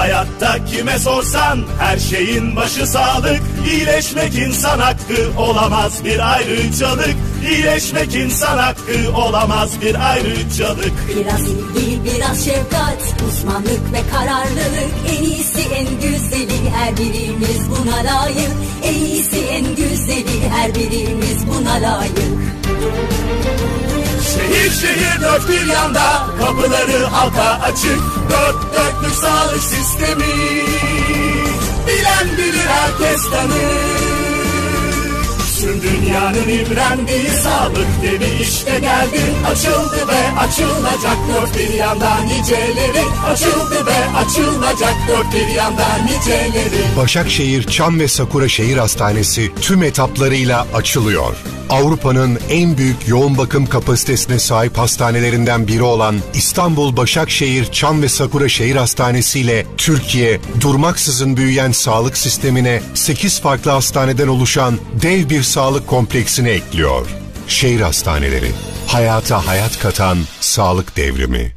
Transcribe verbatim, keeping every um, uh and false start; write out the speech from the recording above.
Hayatta kime sorsan her şeyin başı sağlık. İyileşmek insan hakkı, olamaz bir ayrıcalık. İyileşmek insan hakkı, olamaz bir ayrıcalık. Biraz ilgi, biraz şefkat, uzmanlık ve kararlılık. En iyisi en güzeli, her birimiz buna layık. En iyisi en güzeli, her birimiz buna layık. Şehir şehir dört bir yanda, kapıları halka açık. Dört dörtlük sağlık sistemi, bilen bilir herkes tanır. Tüm dünyanın imrendiği sağlık devi işte geldi. Açıldı ve açılacak dört bir yanda niceleri. Açıldı ve açılacak dört bir yanda niceleri. Başakşehir Çam ve Sakura Şehir Hastanesi tüm etaplarıyla açılıyor. Avrupa'nın en büyük yoğun bakım kapasitesine sahip hastanelerinden biri olan İstanbul Başakşehir Çam ve Sakura Şehir Hastanesi ile Türkiye, durmaksızın büyüyen sağlık sistemine sekiz farklı hastaneden oluşan dev bir sağlık kompleksini ekliyor. Şehir hastaneleri, hayata hayat katan sağlık devrimi.